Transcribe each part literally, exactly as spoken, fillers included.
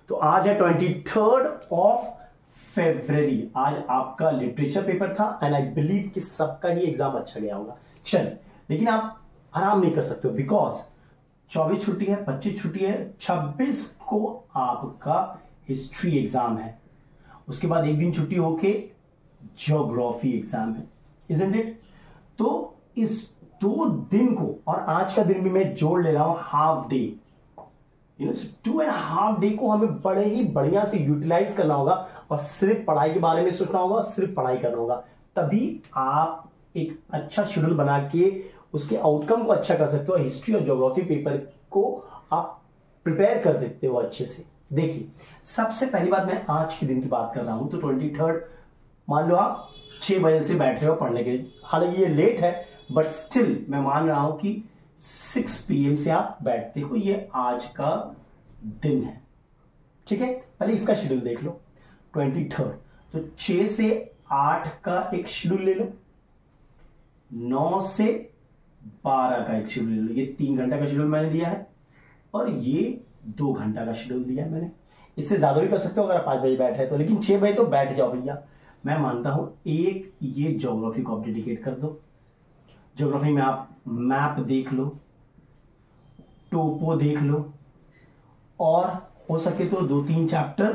तो आज है ट्वेंटी थर्ड ऑफ फेब्रवरी। आज आपका लिटरेचर पेपर था एंड आई बिलीव कि सबका ही एग्जाम अच्छा गया होगा। चल, लेकिन आप आराम नहीं कर सकते हो बिकॉज चौबीस छुट्टी है, पच्चीस छुट्टी है, छब्बीस को आपका हिस्ट्री एग्जाम है, उसके बाद एक दिन छुट्टी होके ज्योग्राफी एग्जाम है, इजंट इट? तो इस दो दिन को और आज का दिन भी मैं जोड़ ले रहा हूं half day, you know two and half day को हमें बड़े ही बढ़िया से यूटिलाइज करना होगा और सिर्फ पढ़ाई के बारे में सोचना होगा, सिर्फ पढ़ाई करना होगा, तभी आप एक अच्छा शेड्यूल बना के उसके आउटकम को अच्छा कर सकते हो। हिस्ट्री और ज्योग्राफी पेपर को आप प्रिपेयर कर देते हो अच्छे से। देखिए, सबसे पहली बात मैं आज के दिन की बात कर रहा हूं, तो ट्वेंटी थर्ड मान लो आप छह बजे से बैठ रहे हो पढ़ने के लिए, हालांकि ये लेट है बट स्टिल मैं मान रहा हूं कि सिक्स पी एम से आप बैठते हो, ये आज का दिन है, ठीक है? पहले इसका शेड्यूल देख लो, ट्वेंटी थर्ड, तो छह से आठ का एक शेड्यूल ले लो, नौ से बारह का एक शेड्यूल ले लो, ये तीन घंटा का शेड्यूल मैंने दिया है और ये दो घंटा का शेड्यूल दिया है मैंने। इससे ज्यादा भी कर सकते हो अगर आप पांच बजे बैठे तो, लेकिन छह बजे तो बैठ जाओ भैया। मैं मानता हूं एक ये ज्योग्राफी को आप डेडिकेट कर दो। ज्योग्राफी में आप मैप देख लो, टोपो देख लो और हो सके तो दो तीन चैप्टर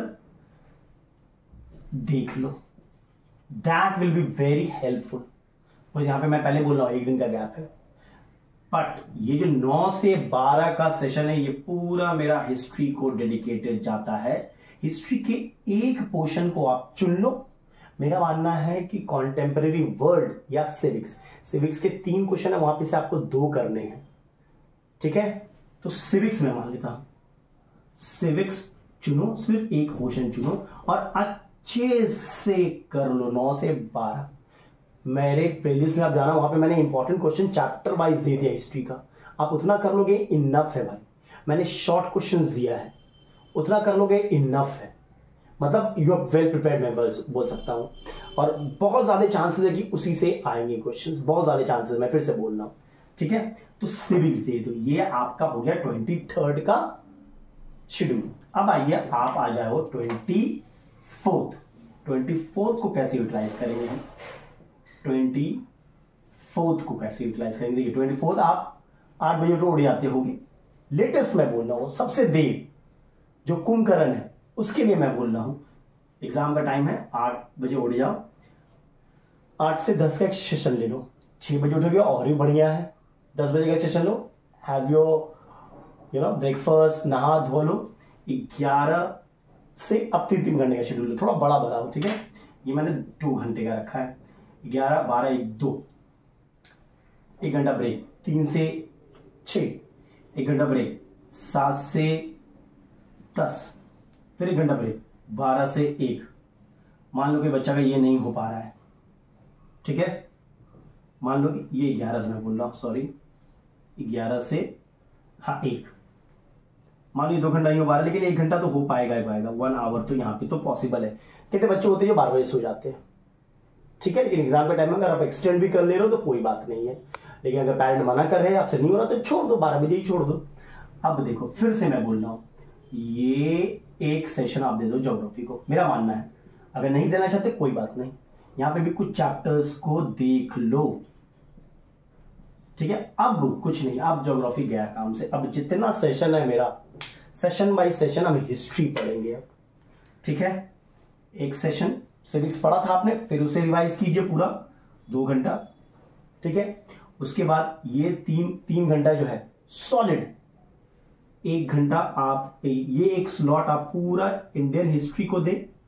देख लो, that will be very helpful. और यहां पे मैं पहले बोल रहा हूं एक दिन का गैप है, बट ये जो नौ से बारह का सेशन है ये पूरा मेरा हिस्ट्री को डेडिकेटेड जाता है। हिस्ट्री के एक पोर्शन को आप चुन लो। मेरा मानना है कि कॉन्टेम्परेरी वर्ल्ड या सिविक्स, सिविक्स के तीन क्वेश्चन है, वहां पे से आपको दो करने हैं, ठीक है? तो सिविक्स में मान लेता हूं, सिविक्स चुनो, सिर्फ एक पोर्शन चुनो और अच्छे से कर लो नौ से बारह। मेरे प्लेलिस्ट में आप जाना, वहां पे मैंने इंपॉर्टेंट क्वेश्चन चैप्टर वाइज दे दिया हिस्ट्री का, आप उतना कर लोगे इनफ है भाई। मैंने शॉर्ट क्वेश्चंस दिया है, उतना कर लोगे इनफ है, मतलब यू आर वेल प्रिपेयर्ड मैं बोल सकता हूं। और बहुत ज्यादा चांसेस है कि उसी से आएंगे क्वेश्चंस, बहुत ज्यादा चांसेस, मैं फिर से बोल रहा हूं, ठीक है? तो सिविक्स दे दो, ये आपका हो गया ट्वेंटी थर्ड का शेड्यूल। अब आइए आप आ जाओ ट्वेंटी फोर्थ। ट्वेंटी फोर्थ को कैसे यूटिलाइज करेंगे हम? ट्वेंटी फोर्थ को कैसे यूटिलाइज करेंगे? देखिए, ट्वेंटी फोर्थ आप आठ बजे तो उड़ जाते होंगे, लेटेस्ट मैं बोल रहा हूं, सबसे देर जो कुंभकर्ण है उसके लिए मैं बोल रहा हूं। एग्जाम का टाइम है आठ बजे उड़ जाओ, आठ से दस का एक सेशन ले लो, छह बजे उठोगे और भी बढ़िया है, दस बजे का सेशन लो, have your you know breakfast, नहा धो लो, ग्यारह से अब तीन तीन घंटे का शेड्यूल लो, थोड़ा बड़ा बनाओ, ठीक है? ये मैंने दो घंटे का रखा है, ग्यारह बारह एक दो, एक घंटा ब्रेक, तीन से छः एक घंटा ब्रेक, सात से दस फिर एक घंटा ब्रेक, बारह से एक। मान लो कि बच्चा का ये नहीं हो पा रहा है, ठीक है? मान लो कि ये ग्यारह से मैं बोल रहा हूं, सॉरी, ग्यारह से हाँ एक, मान लो ये दो घंटा नहीं हो पा रहा, लेकिन एक घंटा तो हो पाएगा ही पाएगा, वन आवर तो यहाँ पे तो पॉसिबल है। कितने बच्चे होते हैं जो बारह बजे सो जाते हैं, ठीक है? लेकिन एग्जाम के टाइम में अगर आप एक्सटेंड भी कर ले रहे हो तो कोई बात नहीं है, लेकिन अगर पेरेंट मना कर रहे हैं, आपसे नहीं हो रहा तो छोड़ दो, बारह बजे ही छोड़ दो। अब देखो, फिर से मैं बोल रहा हूं, ये एक सेशन आप दे दो ज्योग्राफी को, मेरा मानना है। अगर नहीं देना चाहते कोई बात नहीं, यहां पे भी कुछ चैप्टर्स को देख लो, ठीक है? अब कुछ नहीं, अब ज्योग्राफी गया काम से। अब जितना सेशन है मेरा, सेशन बाय सेशन हम हिस्ट्री पढ़ेंगे, ठीक है? एक सेशन सिविक्स पढ़ा था आपने, फिर उसे रिवाइज कीजिए पूरा दो घंटा, ठीक है? उसके बाद ये तीन तीन घंटा जो है सॉलिड, एक घंटा आप ये एक स्लॉट आप पूरा इंडियन हिस्ट्री को दे,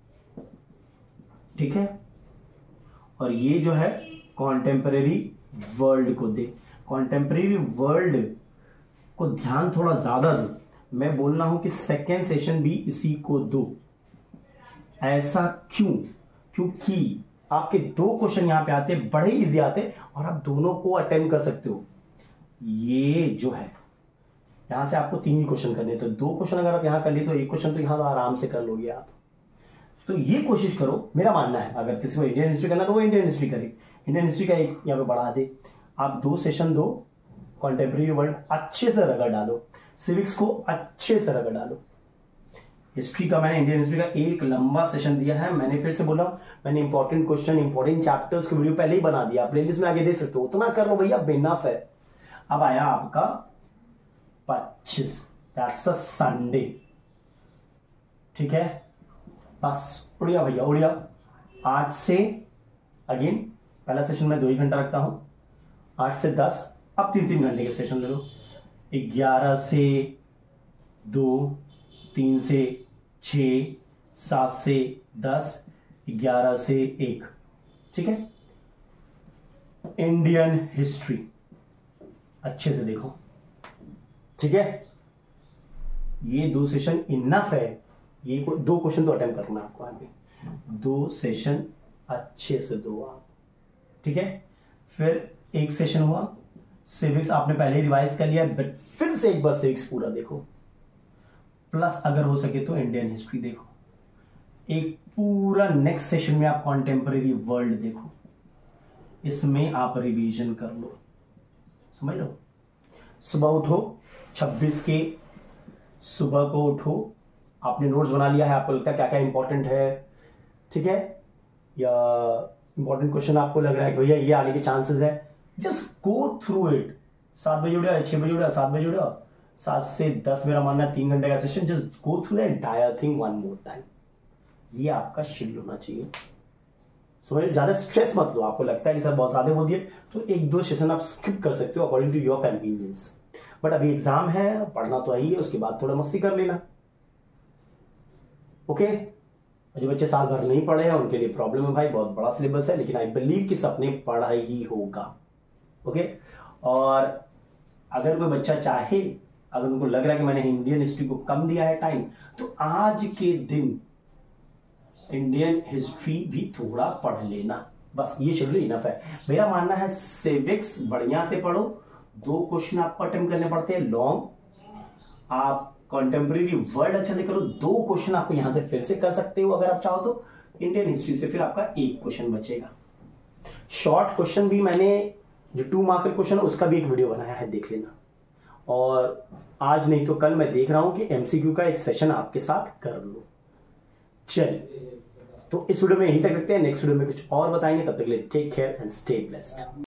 ठीक है? और ये जो है कॉन्टेम्परेरी वर्ल्ड को दे। कॉन्टेम्परेरी वर्ल्ड को ध्यान थोड़ा ज्यादा दो। मैं बोल रहा हूं कि सेकेंड सेशन भी इसी को दो। ऐसा क्यों? क्योंकि आपके दो क्वेश्चन यहां पे आते, बड़े इजी आते और आप दोनों को अटेम्प्ट कर सकते हो। ये जो है यहां से आपको तीन ही क्वेश्चन करने, तो दो क्वेश्चन अगर आप यहां कर लिए तो एक क्वेश्चन तो यहां तो आराम से कर लोगे आप। तो ये कोशिश करो, मेरा मानना है अगर किसी को इंडियन हिस्ट्री करना तो वो इंडियन हिस्ट्री करे, इंडियन हिस्ट्री का एक यहाँ पे बढ़ा दे। आप दो सेशन दो, कॉन्टेम्परेरी वर्ल्ड अच्छे से रगड़ डालो, सिविक्स को अच्छे से रगड़ डालो, हिस्ट्री का मैंने इंडियन हिस्ट्री का एक लंबा सेशन दिया है। मैंने फिर से बोला, मैंने इंपॉर्टेंट क्वेश्चन इंपॉर्टेंट चैप्टर्स की वीडियो पहले ही बना दिया, प्लेलिस्ट में आगे देख सकते हो, उतना कर लो भैया, बेनफ है। अब आया आपका पच्चीस, दैट्स अ संडे, ठीक है, बस उड़िया भैया उड़िया। आठ से अगेन पहला सेशन में दो ही घंटा रखता हूं, आठ से दस, अब तीन तीन घंटे के सेशन ले लो। ग्यारह से दो, तीन से छ, सात से दस, ग्यारह से एक, ठीक है। इंडियन हिस्ट्री अच्छे से देखो, ठीक है। ये दो सेशन इनफ है, ये दो क्वेश्चन तो अटेम्प्ट करना आपको आगे, दो सेशन अच्छे से दो आप, ठीक है। फिर एक सेशन हुआ सिविक्स, आपने पहले ही रिवाइज कर लिया, बट फिर से एक बार सिविक्स पूरा देखो, प्लस अगर हो सके तो इंडियन हिस्ट्री देखो। एक पूरा नेक्स्ट सेशन में आप कॉन्टेम्परेरी वर्ल्ड देखो, इसमें आप रिवीजन कर लो, समझ लो। सुबह उठो, छब्बीस के सुबह को उठो, आपने नोट्स बना लिया है, आपको लगता है क्या क्या इंपॉर्टेंट है, ठीक है, या इंपॉर्टेंट क्वेश्चन आपको लग रहा है कि भैया ये आने के चांसेस है, जस्ट गो थ्रू इट। सात बजे उड़ा, छह बजे उड़ा, सात बजे उड़ा, सात से दस मेरा मानना है तीन घंटे का session, just go through the entire thing one more time. ये आपका शेड्यूल होना चाहिए, समझ, ज्यादा स्ट्रेस मत लो। आपको लगता है कि सर बहुत ज्यादा बोल दिए तो एक दो सेशन आप स्किप कर सकते हो according to your convenience, but अभी एग्जाम है, पढ़ना तो ही है, उसके बाद थोड़ा मस्ती कर लेना, ओके। जो बच्चे साल भर नहीं पढ़े हैं उनके लिए प्रॉब्लम है भाई, बहुत बड़ा सिलेबस है, लेकिन आई बिलीव कि सबने पढ़ा ही होगा, ओके। और अगर कोई बच्चा चाहे, अगर उनको लग रहा है कि मैंने इंडियन हिस्ट्री को कम दिया है टाइम, तो आज के दिन इंडियन हिस्ट्री भी थोड़ा पढ़ लेना, बस ये शेड्यूल इनफ है। मेरा मानना है सिविक्स बढ़िया से पढ़ो, दो क्वेश्चन आपको अटेम्प्ट करने पड़ते हैं लॉन्ग, आप कॉन्टेम्परेरी वर्ल्ड अच्छे से करो, दो क्वेश्चन आपको यहां से फिर से कर सकते हो अगर आप चाहो तो। इंडियन हिस्ट्री से फिर आपका एक क्वेश्चन बचेगा। शॉर्ट क्वेश्चन भी मैंने जो टू मार्कर क्वेश्चन है उसका भी एक वीडियो बनाया है, देख लेना। और आज नहीं तो कल मैं देख रहा हूं कि एमसीक्यू का एक सेशन आपके साथ कर लो। चलिए, तो इस वीडियो में यहीं तक रखते हैं, नेक्स्ट वीडियो में कुछ और बताएंगे, तब तक के लिए take care and stay blessed.